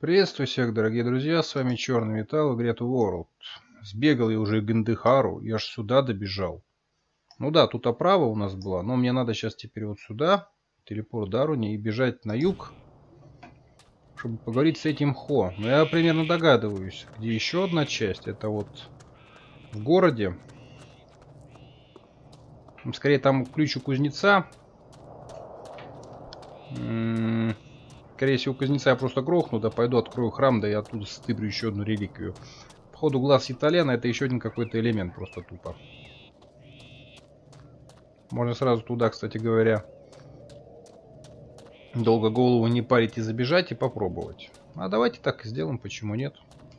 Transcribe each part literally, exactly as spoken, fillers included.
Приветствую всех, дорогие друзья, с вами Черный Металл в игре Two World. Сбегал я уже к Гандхару и аж сюда добежал. Ну да, тут оправа у нас была, но мне надо сейчас теперь вот сюда, телепорт Даруни, и бежать на юг, чтобы поговорить с этим Хо. Но я примерно догадываюсь, где еще одна часть, это вот в городе. Скорее там ключ у кузнеца. М-м- Скорее всего, кузнеца я просто грохну, да пойду открою храм, да и оттуда стыбрю еще одну реликвию. Походу, глаз Италена это еще один какой-то элемент, просто тупо. Можно сразу туда, кстати говоря, долго голову не парить и забежать и попробовать. А давайте так и сделаем, почему нет.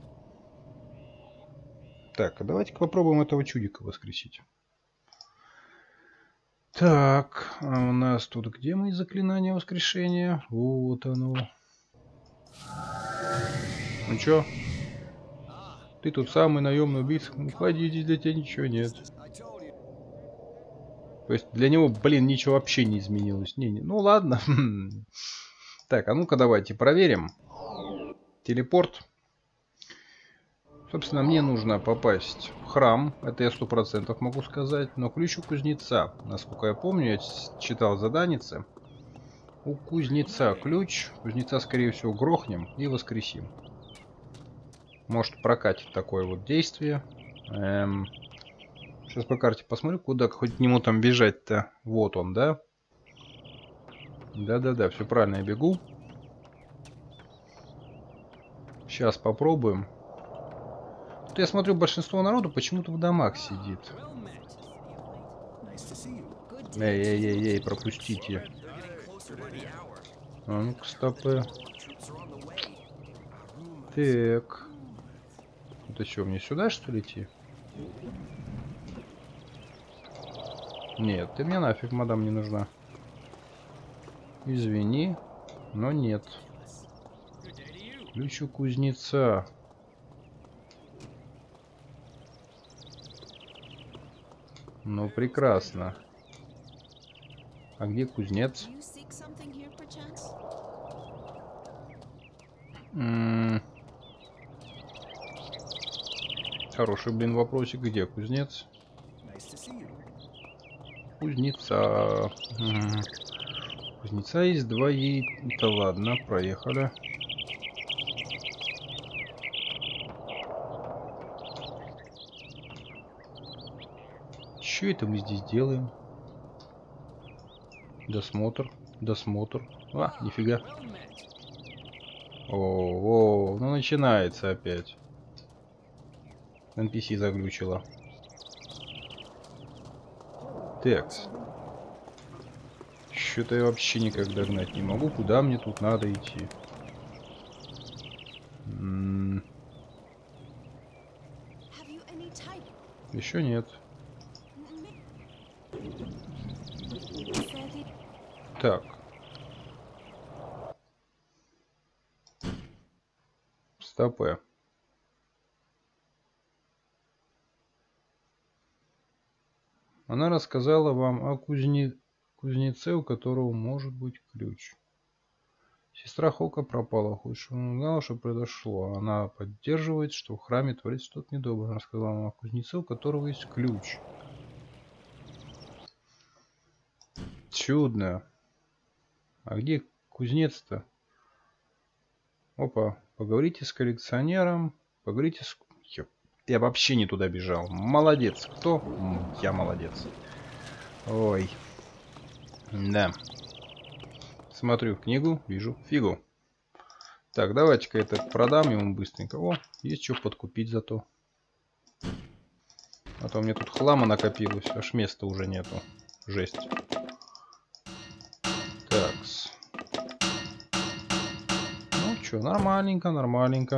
Так, а давайте-ка попробуем этого чудика воскресить. Так, а у нас тут где мои заклинания воскрешения? Вот оно. Ну чё? Ты тут самый наемный убийца. Ну, ходи, здесь для тебя ничего нет. То есть для него, блин, ничего вообще не изменилось. Не, не. Ну ладно. Так, а ну-ка давайте проверим. Телепорт. Собственно, мне нужно попасть в храм. Это я сто процентов могу сказать. Но ключ у кузнеца. Насколько я помню, я читал заданицы. У кузнеца ключ. Кузнеца, скорее всего, грохнем и воскресим. Может прокатить такое вот действие. Эм... Сейчас по карте посмотрю, куда хоть к нему там бежать-то. Вот он, да? Да-да-да, все правильно, я бегу. Сейчас попробуем. Тут я смотрю, большинство народу почему-то в домах сидит. Эй-эй-эй-эй, пропустите. А ну-ка, стопы. Так. Это что, мне сюда, что ли, идти? Нет, ты мне нафиг, мадам, не нужна. Извини, но нет. Ключ у кузнеца. Ну, прекрасно. А где кузнец? М-м- Хороший, блин, вопросик. Где кузнец? Кузнеца. М-м- Кузнеца есть два яйца. Ладно, проехали. Что это мы здесь делаем? Досмотр, досмотр. А, нифига. О, о, ну начинается опять. эн пи си заглючило. Текс. Что-то я вообще никак догнать не могу. Куда мне тут надо идти? М-м- Еще нет. Так. Стопэ. Она рассказала вам о кузне... кузнеце, у которого может быть ключ. Сестра Хока пропала. Хоть он узнал, что произошло. Она поддерживает, что в храме творится что-то недоброе. Она рассказала вам о кузнеце, у которого есть ключ. Чудно. А где кузнец-то? Опа. Поговорите с коллекционером. Поговорите с... Я вообще не туда бежал. Молодец. Кто? Я молодец. Ой. Да. Смотрю в книгу, вижу фигу. Так, давайте-ка это продам ему быстренько. О, есть что подкупить зато. А то у меня тут хлама накопилось, аж места уже нету. Жесть. Такс. Ну что, нормальненько, нормальненько.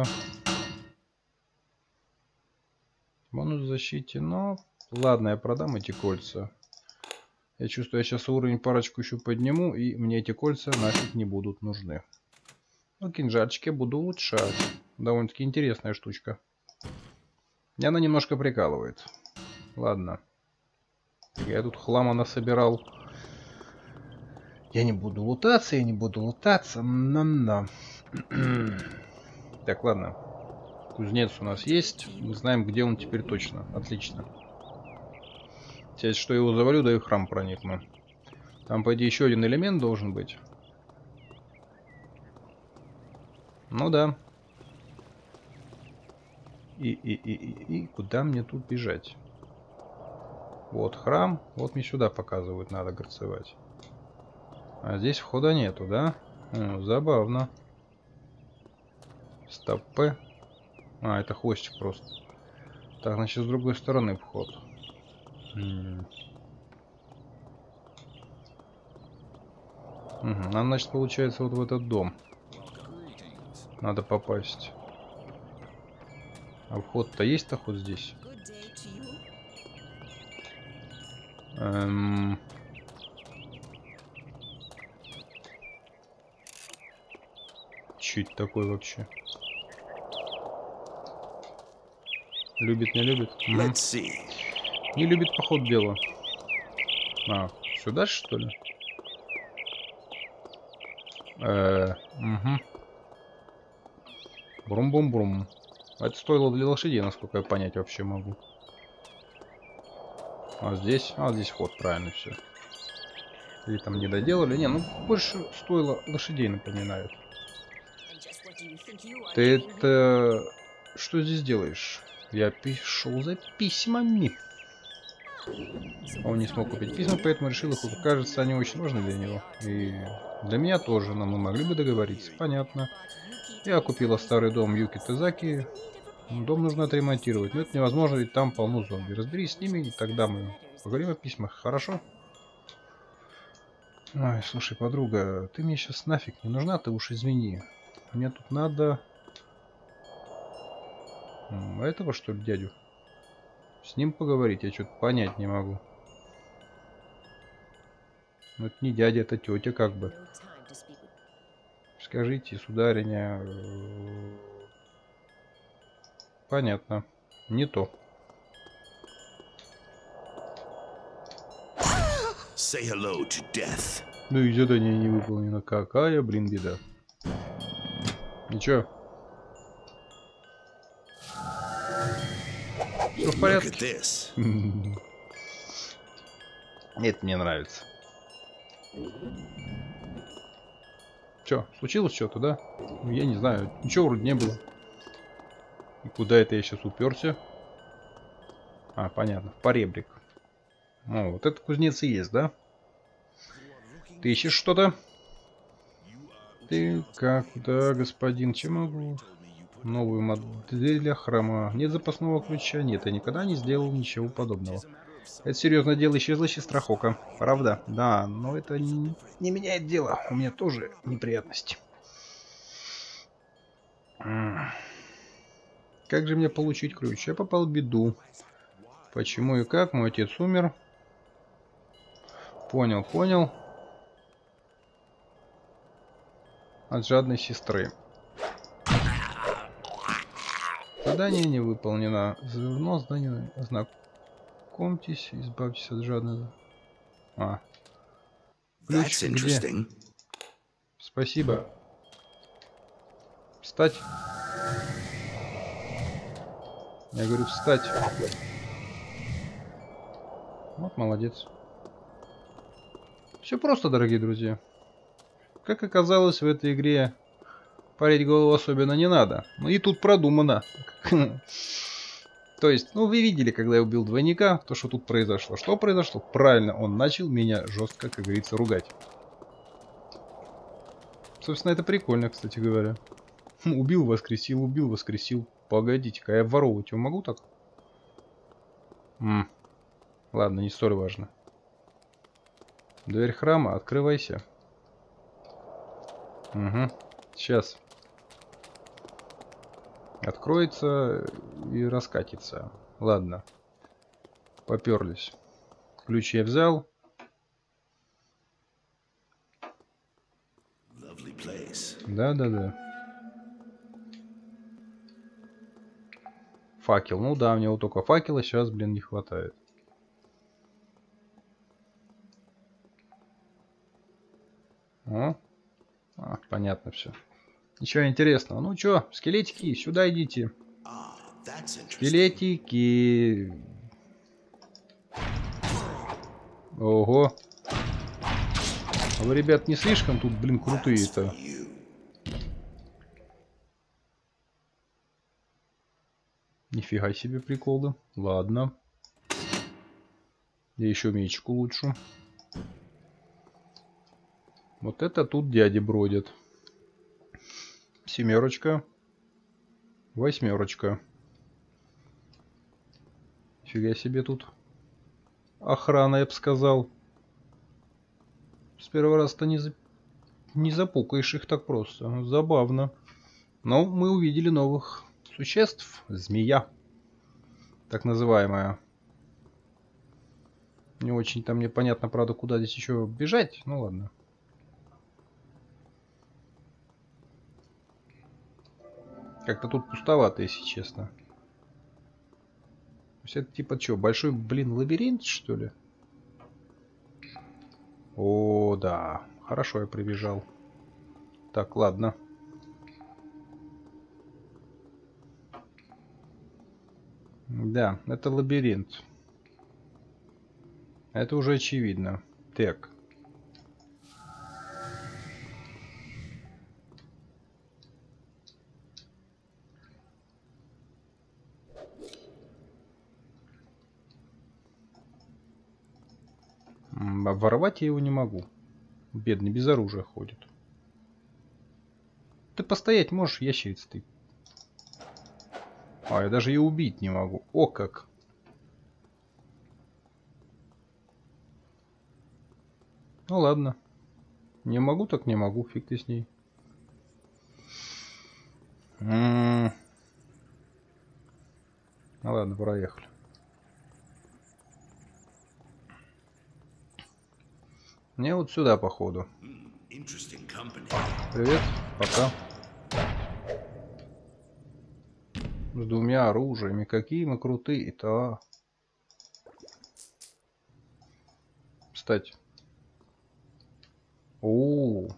Бонус в защите, но... Ладно, я продам эти кольца. Я чувствую, я сейчас уровень парочку еще подниму, и мне эти кольца нафиг не будут нужны. Ну, кинжальчики буду улучшать. Довольно-таки интересная штучка. И она немножко прикалывает. Ладно. Я тут хлама насобирал. Я не буду лутаться, я не буду лутаться. Но-но. Так, ладно. Кузнец у нас есть. Мы знаем, где он теперь точно. Отлично. Сейчас, что я его завалю, да и в храм проникну. Там, по идее, еще один элемент должен быть. Ну да. И, и, и, и, и куда мне тут бежать? Вот храм. Вот мне сюда показывают, надо горцевать. А здесь входа нету, да? О, забавно. Стоп. А, это хвостик просто. Так, значит, с другой стороны вход. М-м. Угу. Нам, значит, получается вот в этот дом. Надо попасть. А вход-то есть-то ход здесь? Эм... Чуть такой вообще. Любит, не любит? Угу. Не любит, по ходу дела. А, сюда что ли? Э, угу. Брум-бум-брум. Это стоило для лошадей, насколько я понять вообще могу. А здесь? А здесь ход, правильно все. Или там не доделали? Не, ну больше стоило лошадей, напоминают. Ты это... Что здесь делаешь? Я пришел за письмами. Он не смог купить письма, поэтому решил их купить. Кажется, они очень важны для него. И для меня тоже, но мы могли бы договориться. Понятно. Я купила старый дом Юки Тезаки. Дом нужно отремонтировать. Но это невозможно, ведь там полно зомби. Разберись с ними, и тогда мы поговорим о письмах. Хорошо? Ой, слушай, подруга, ты мне сейчас нафиг не нужна, ты уж извини. Мне тут надо... Этого, что ли, дядю? С ним поговорить, я что-то понять не могу. Ну, это не дядя, это тетя как бы. Скажите, сударыня... Понятно. Не то. Say hello to death. Ну и задание не выполнено. Какая, блин, беда. Ничего. Все в порядке. Это мне нравится. Че, случилось что-то, да? Ну, я не знаю. Ничего вроде не было. И куда это я сейчас уперся? А, понятно. В поребрик. О, вот это кузнец и есть, да? Ты ищешь что-то? Ты как? Да, господин, чем могу? Новую модель для храма. Нет запасного ключа? Нет, я никогда не сделал ничего подобного. Это серьезное дело, исчезла страховка. Правда? Да, но это не, не меняет дело. У меня тоже неприятности. Как же мне получить ключ? Я попал в беду. Почему и как? Мой отец умер. Понял, понял. От жадной сестры. Задание не выполнено. Заверно задание. Знакомьтесь, избавьтесь от жадной... А. Ключ где? Спасибо. Встать. Я говорю, встать. Вот, молодец. Все просто, дорогие друзья. Как оказалось, в этой игре парить голову особенно не надо. Ну и тут продумано. То есть, ну вы видели, когда я убил двойника, то, что тут произошло. Что произошло? Правильно, он начал меня жестко, как говорится, ругать. Собственно, это прикольно, кстати говоря. Убил, воскресил, убил, воскресил. Погодите-ка, я воровать его могу так? М-м. Ладно, не столь важно. Дверь храма, открывайся. Угу. Сейчас. Откроется и раскатится. Ладно. Поперлись. Ключ я взял. Да-да-да. Факел. Ну да, мне вот только факела сейчас, блин, не хватает. О. А, понятно все. Ничего интересного. Ну чё, скелетики, сюда идите. Ah, that's interesting. Скелетики. Ого. А вы, ребят, не слишком тут, блин, That's for крутые-то? you. Нифига себе приколы. Ладно. Я еще мечку улучшу. Вот это тут дяди бродят. Семерочка. Восьмерочка. Фига себе тут. Охрана, я бы сказал. С первого раза-то не, за... не запукаешь их так просто. Забавно. Но мы увидели новых существ. Змея. Так называемая. Не очень-то мне понятно, правда, куда здесь еще бежать. Ну ладно. Как-то тут пустовато, если честно. То есть это типа что, большой, блин, лабиринт, что ли? О, да. Хорошо я прибежал. Так, ладно. Да, это лабиринт. Это уже очевидно. Так. М, Воровать я его не могу. Бедный, без оружия ходит. Ты постоять можешь, ящерица ты? А, я даже ее убить не могу. О, как. Ну ладно. Не могу, так не могу. Фиг ты с ней. М-м. Ну ладно, проехали. Мне вот сюда, походу. Hmm, interesting company. Привет, пока. С двумя оружиями. Какие мы крутые-то. Кстати. О,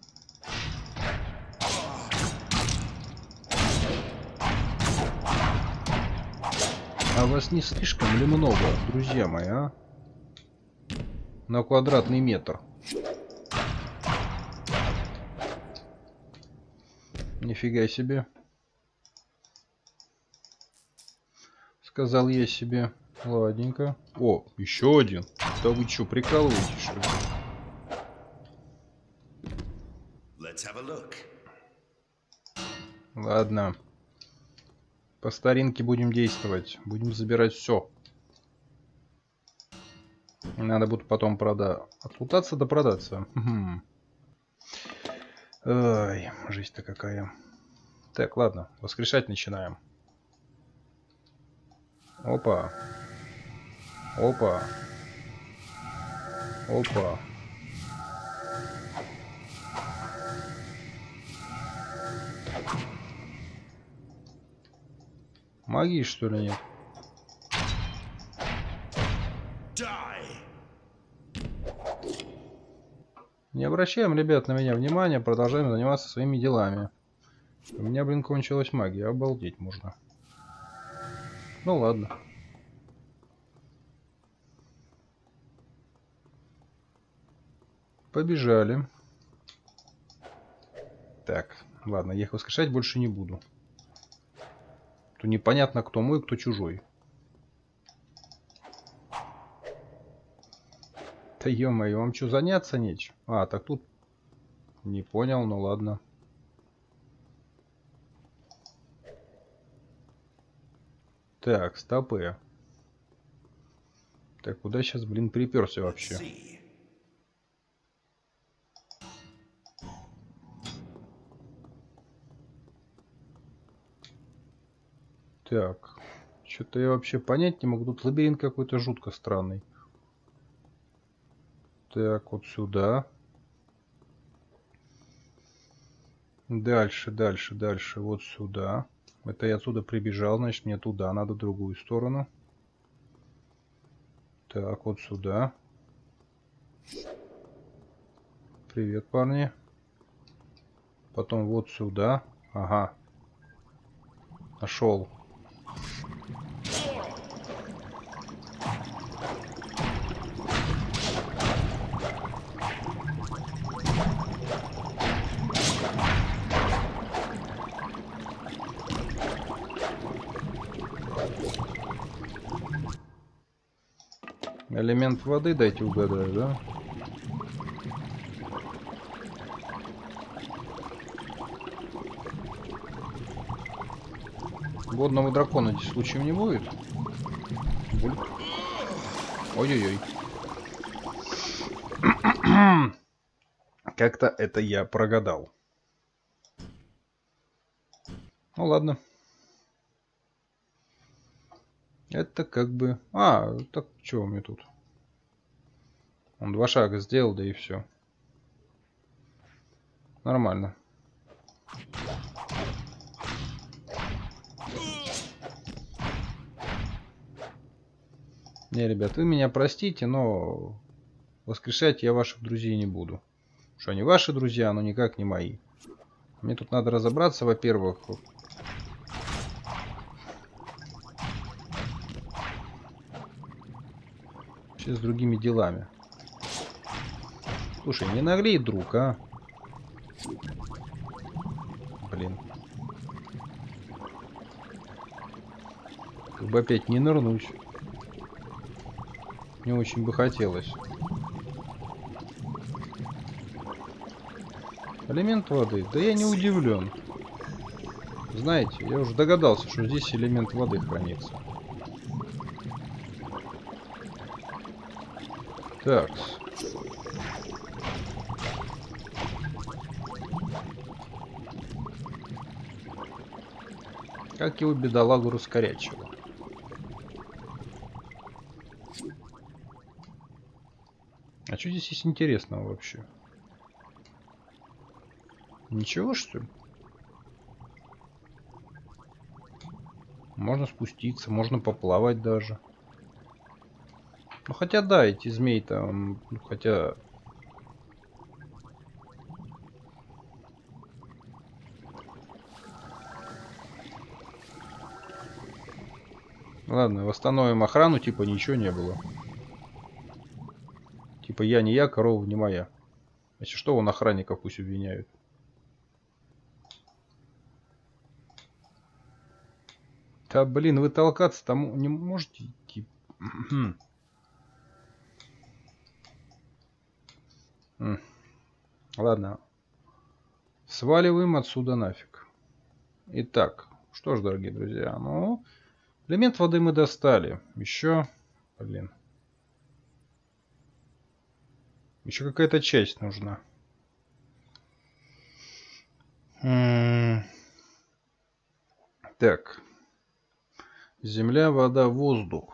а вас не слишком ли много, друзья мои, а? На квадратный метр. Нифига себе. Сказал я себе. Ладненько. О, еще один. Да вы что, прикалываетесь, что ли? Let's have a look. Ладно. По старинке будем действовать. Будем забирать все. Надо будет потом прода... Отлутаться да продаться. Угу. Ой, жизнь-то какая. Так, ладно. Воскрешать начинаем. Опа. Опа. Опа. Магии, что ли, нет? Die. Не обращаем, ребят, на меня внимания. Продолжаем заниматься своими делами. У меня, блин, кончилась магия. Обалдеть можно. Ну ладно. Побежали. Так, ладно, я их воскрешать больше не буду. То непонятно, кто мой, кто чужой. Да ё-моё, вам что, заняться нечем? А, так тут... Не понял, ну ладно. Так, стопы. Так, куда сейчас, блин, приперся вообще? See. Так, что-то я вообще понять не могу. Тут лабиринт какой-то жутко странный. Так, вот сюда. Дальше, дальше, дальше. Вот сюда. Это я отсюда прибежал, значит мне туда надо, в другую сторону. Так, вот сюда. Привет, парни. Потом вот сюда. Ага. Нашел. Элемент воды, дайте угадаю, да? Водного дракона здесь случаем не будет? Бульк. Ой-ой-ой. Как-то это я прогадал. Ну ладно. Это как бы... А, так что у меня тут? Он два шага сделал, да и все. Нормально. Не, ребят, вы меня простите, но воскрешать я ваших друзей не буду. Что они ваши друзья, но никак не мои. Мне тут надо разобраться, во-первых. С другими делами. Слушай, не наглей, друг, а? Блин. Как бы опять не нырнуть. Не очень бы хотелось. Элемент воды? Да я не удивлен. Знаете, я уже догадался, что здесь элемент воды хранится. Так. Как его бедолагу раскорячило. А что здесь есть интересного вообще? Ничего, что ли? Можно спуститься, можно поплавать даже. Ну хотя да, эти змеи-то, ну, хотя... Ладно, восстановим охрану, типа ничего не было. Типа я не я, корова не моя. Если что, вон охранников пусть обвиняют. Да блин, вы толкаться там не можете идти. Ладно. Сваливаем отсюда нафиг. Итак, что ж, дорогие друзья, ну... Элемент воды мы достали. Еще... Блин. Еще какая-то часть нужна. М-м- так. Земля, вода, воздух.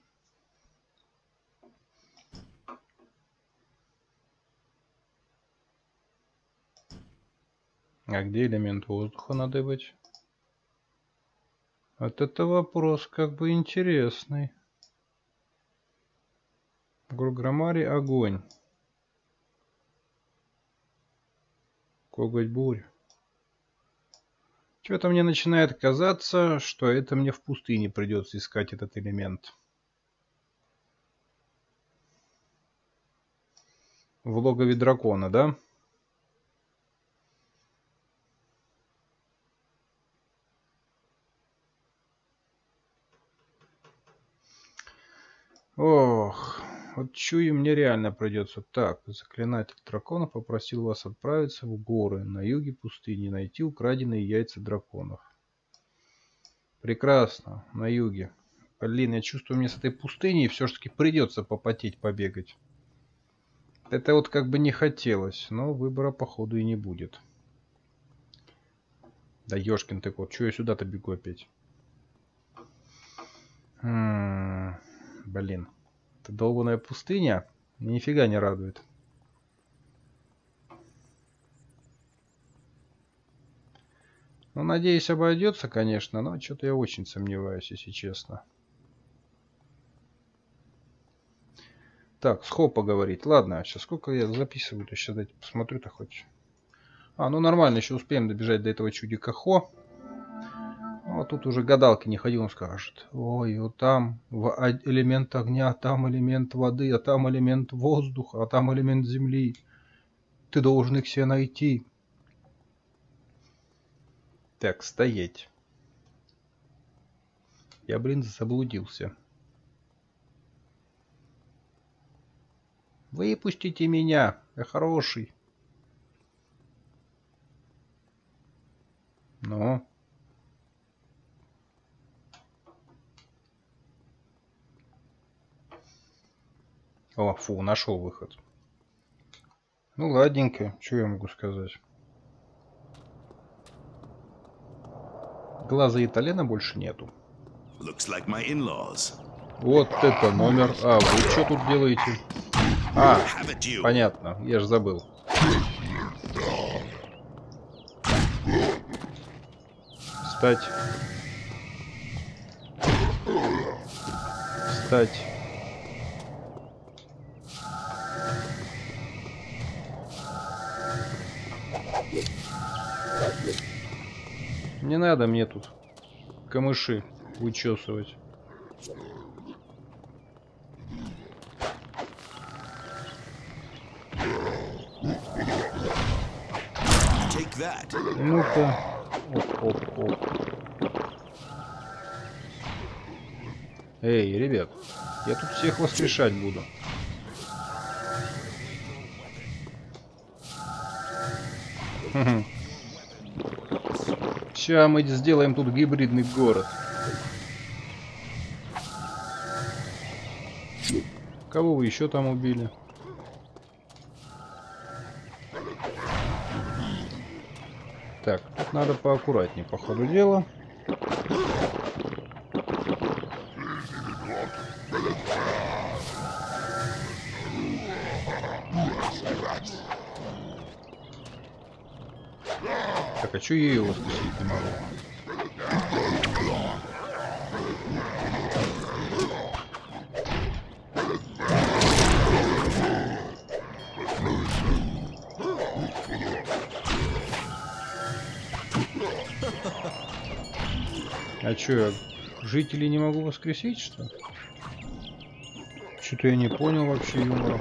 А где элемент воздуха надо быть? Вот это вопрос как бы интересный. Гурграмари огонь. Коготь бурь. Что-то мне начинает казаться, что это мне в пустыне придется искать этот элемент. В логове дракона, да? Ох, вот чую, мне реально придется. Так, заклинатель дракона попросил вас отправиться в горы на юге пустыни, найти украденные яйца драконов. Прекрасно, на юге. Блин, я чувствую, мне с этой пустыней все-таки придется попотеть, побегать. Это вот как бы не хотелось, но выбора походу и не будет. Да ёшкин ты кот, чё я сюда-то бегу опять? М-м, блин, это долбаная пустыня нифига не радует. Ну, надеюсь, обойдется, конечно, но что-то я очень сомневаюсь, если честно. Так, с Хопа говорит. Ладно, сейчас сколько я записываю, то сейчас дайте посмотрю-то хоть. А, ну нормально, еще успеем добежать до этого чудика Хо. Вот тут уже гадалки не ходи, он скажет. Ой, вот там элемент огня, а там элемент воды, а там элемент воздуха, а там элемент земли. Ты должен их все найти. Так, стоять. Я, блин, заблудился. Выпустите меня, я хороший. Ну. О, фу, нашел выход. Ну, ладненько, что я могу сказать. Глаза Италена больше нету. Looks like my in-laws. Вот это номер. А, вы что тут делаете? А, понятно, я же забыл. Встать. Встать. Не надо мне тут камыши вычесывать. Ну-ка. Оп-оп-оп. Эй, ребят, я тут всех воскрешать буду. Сейчас мы сделаем тут гибридный город. Кого вы еще там убили? Так, тут надо поаккуратнее по ходу дела. Так, а чё я его воскресить не могу? А чё, я жителей не могу воскресить, что ли? Что-то я не понял вообще юмора.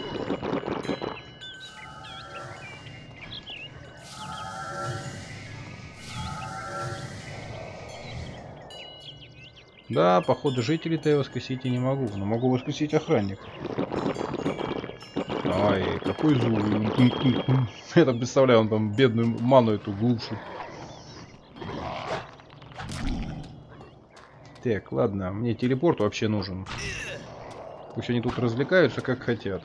Да, походу жителей-то я воскресить и не могу, но могу воскресить охранника. Ай, какой звук. Я там представляю, он там бедную ману эту глушит. Так, ладно, мне телепорт вообще нужен. Пусть они тут развлекаются как хотят.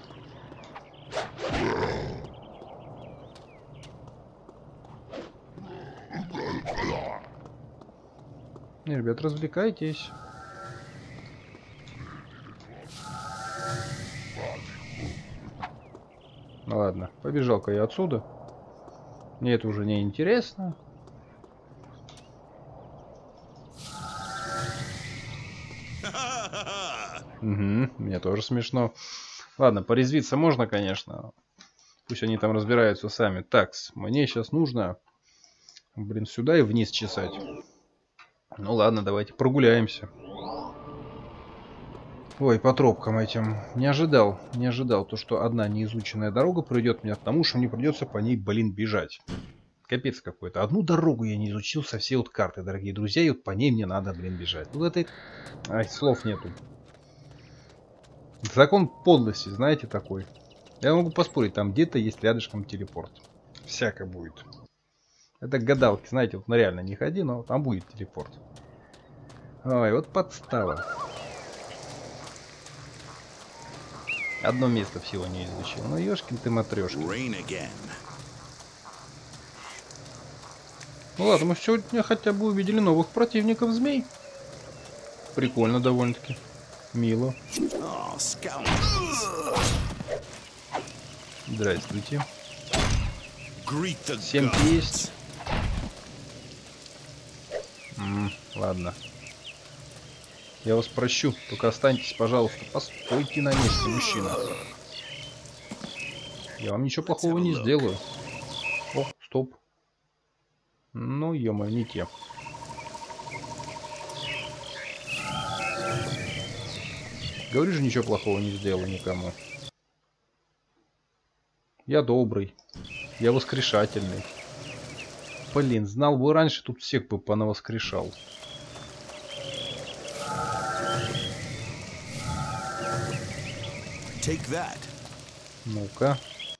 Не, ребят, развлекайтесь. Ну ладно, побежал-ка я отсюда. Мне это уже не интересно. Угу, мне тоже смешно. Ладно, порезвиться можно, конечно. Пусть они там разбираются сами. Так, мне сейчас нужно, блин, сюда и вниз чесать. Ну ладно, давайте прогуляемся. Ой, по тропкам этим. Не ожидал, не ожидал то, что одна неизученная дорога приведет меня к тому, что мне придется по ней, блин, бежать. Капец какой-то. Одну дорогу я не изучил со всей вот карты, дорогие друзья, и вот по ней мне надо, блин, бежать. Ну это... Ай, слов нету. Закон подлости, знаете, такой. Я могу поспорить, там где-то есть рядышком телепорт. Всяко будет. Это гадалки, знаете, вот на реально не ходи, но там будет телепорт. Ой, вот подстава. Одно место всего не изучил. Ну, ёшкин ты матрешкин. Ну ладно, мы сегодня хотя бы увидели новых противников змей. Прикольно довольно-таки. Мило. Здравствуйте. Семь есть. М-м, ладно. Я вас прощу. Только останьтесь, пожалуйста. Постойте на месте, мужчина. Я вам ничего плохого не сделаю. О, Стоп. Ну, ё-моё, не те. Говорю же, ничего плохого не сделал никому. Я добрый. Я воскрешательный. Блин, знал бы раньше, тут всех бы понавоскрешал. Take that. Ну-ка.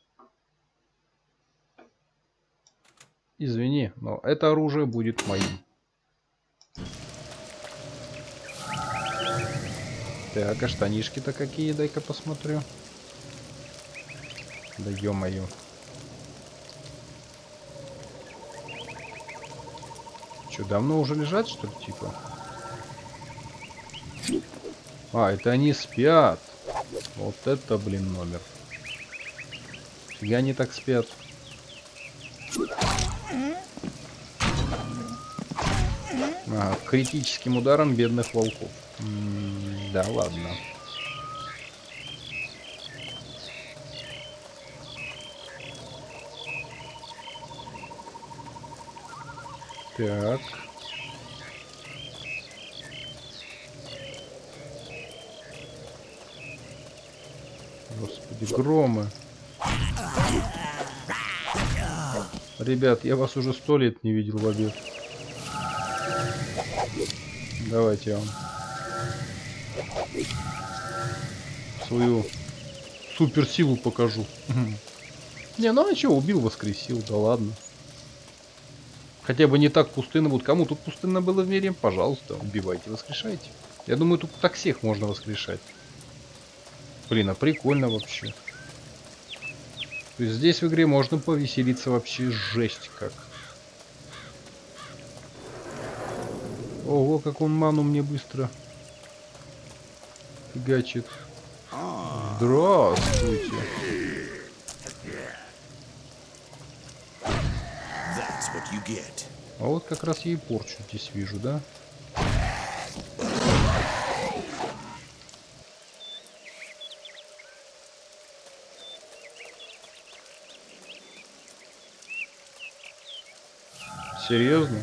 Извини, но это оружие будет моим. Так, а штанишки-то какие? Дай-ка посмотрю. Да ё-моё. Что, давно уже лежат, что ли, типа? А, это они спят. Вот это, блин, номер. Фига они так спят. Ага, критическим ударом бедных волков. М-м, да, ладно. Так. Господи, громы. Ребят, я вас уже сто лет не видел в обед. Давайте я вам свою суперсилу покажу. Не, ну а что, убил, воскресил, да ладно. Хотя бы не так пустынно будет. Кому тут пустынно было в мире? Пожалуйста, убивайте, воскрешайте. Я думаю, тут так всех можно воскрешать. Блин, а прикольно вообще. То есть здесь в игре можно повеселиться вообще жесть как. Ого, как он ману мне быстро фигачит. Здравствуйте. А вот как раз я и порчу здесь вижу, да? Серьезно?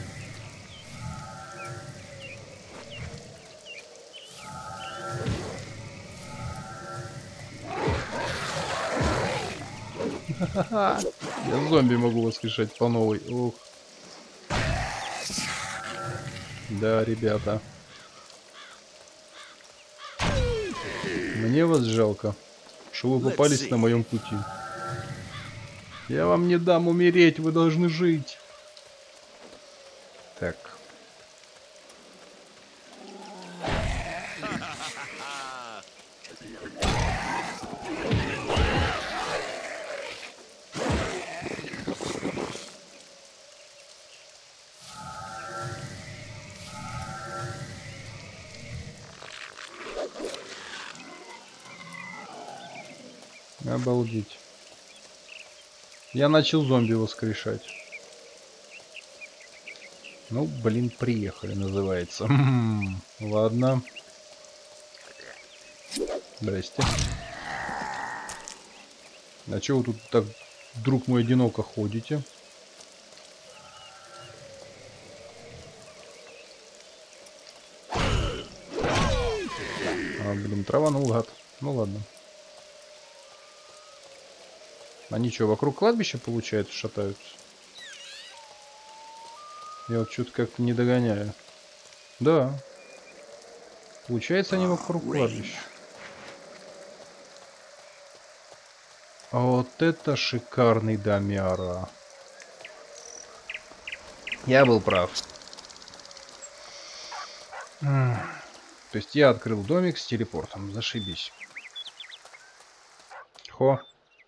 Ха-ха-ха. Я зомби могу воскрешать по новой. Ох. Да, ребята. Мне вас жалко, что вы попались на моем пути. Я вам не дам умереть, вы должны жить. Так. Обалдеть. Я начал зомби воскрешать. Ну, блин, приехали, называется. М-м-м. Ладно. Здрасте. А чё вы тут так, друг мой, одиноко ходите? А, блин, траванул, гад. Ну ладно. Они что, вокруг кладбища, получается, шатаются? Я вот что-то как-то не догоняю. Да. Получается, они вокруг кладбища. А вот это шикарный домяра. Я был прав. То есть я открыл домик с телепортом. Зашибись. Хо.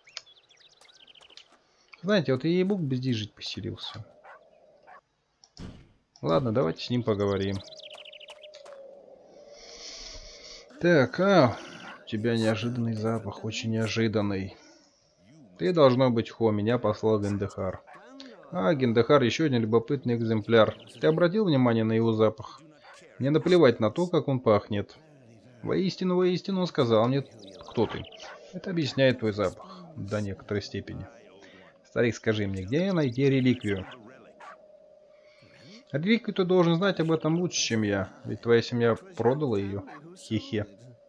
Знаете, вот я ей-бог без здесь жить поселился. Ладно, давайте с ним поговорим. Так, а, у тебя неожиданный запах, очень неожиданный. Ты, должно быть, Хо, меня послал Гендехар. А, Гендехар, еще один любопытный экземпляр. Ты обратил внимание на его запах? Мне наплевать на то, как он пахнет. Воистину, воистину, он сказал мне, кто ты. Это объясняет твой запах до некоторой степени. Старик, скажи мне, где найти реликвию? Реликвию ты должен знать об этом лучше, чем я. Ведь твоя семья продала ее. Хе-хе.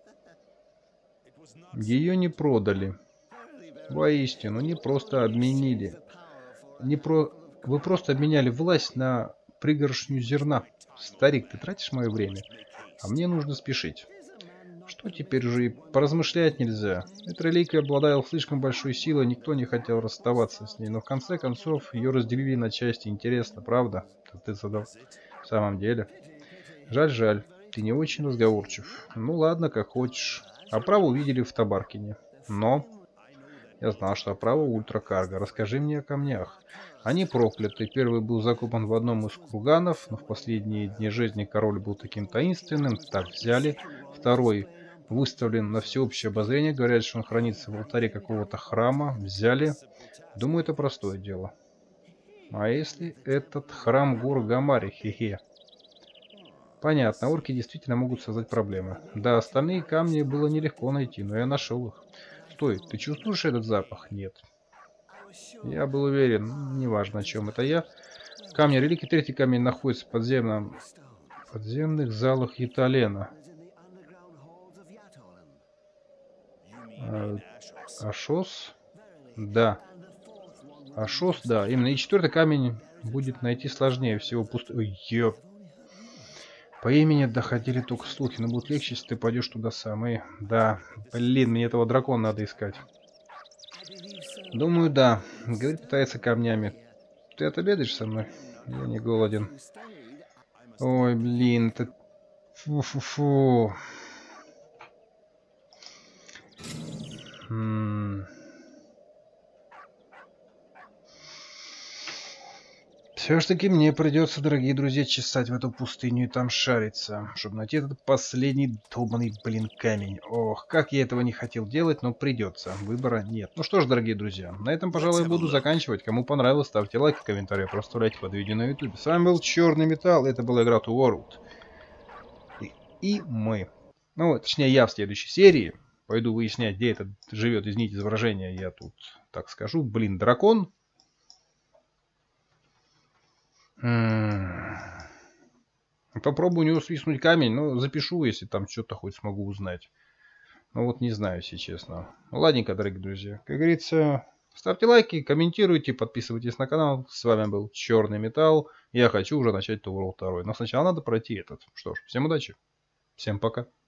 Ее не продали. Воистину, не просто обменили. Не про... Вы просто обменяли власть на пригоршню зерна. Старик, ты тратишь мое время, а мне нужно спешить. Что теперь уже и поразмышлять нельзя. Эта реликвия обладала слишком большой силой, никто не хотел расставаться с ней, но в конце концов ее разделили на части. Интересно, правда? Ты задал. В самом деле. Жаль, жаль. Ты не очень разговорчив. Ну ладно, как хочешь. Оправу увидели в Табаркине. Но... Я знал, что оправа ультракарго. Расскажи мне о камнях. Они прокляты. Первый был закопан в одном из курганов, но в последние дни жизни король был таким таинственным. Так взяли. Второй выставлен на всеобщее обозрение. Говорят, что он хранится в алтаре какого-то храма. Взяли. Думаю, это простое дело. А если этот храм гор Гамари? Хе-хе. Понятно, орки действительно могут создать проблемы. Да, остальные камни было нелегко найти, но я нашел их. Стой, ты чувствуешь этот запах? Нет. Я был уверен, неважно о чем это я. Камни реликвии, третий камень находится в подземном... подземных залах Яталена. А, Ашос? Да. Ашос, да. Именно. И четвертый камень будет найти сложнее всего. Пуст... Ой, ёп. По имени доходили только слухи, но будет легче, если ты пойдешь туда сам. И... Да. Блин, мне этого дракона надо искать. Думаю, да. Говорит, питается камнями. Ты отобедаешь со мной? Я не голоден. Ой, блин, ты... Фу-фу-фу. М-м. Все ж таки мне придется, дорогие друзья, чесать в эту пустыню и там шариться, чтобы найти этот последний долбанный, блин, камень. Ох, как я этого не хотел делать, но придется. Выбора нет. Ну что ж, дорогие друзья, на этом, пожалуй, буду заканчивать. Кому понравилось, ставьте лайки, комментарии, проставляйте под видео на ютубе. С вами был Черный Металл, это была игра Two World. И, и мы. Ну, точнее, я в следующей серии пойду выяснять, где этот живет, извините за выражение, я тут так скажу. Блин, дракон. Попробую у него свистнуть камень, но запишу, если там что-то хоть смогу узнать. Ну вот не знаю, если честно. Ну, ладненько, дорогие друзья. Как говорится, ставьте лайки, комментируйте, подписывайтесь на канал. С вами был Черный Металл. Я хочу уже начать Two World два. Но сначала надо пройти этот. Что ж, всем удачи. Всем пока.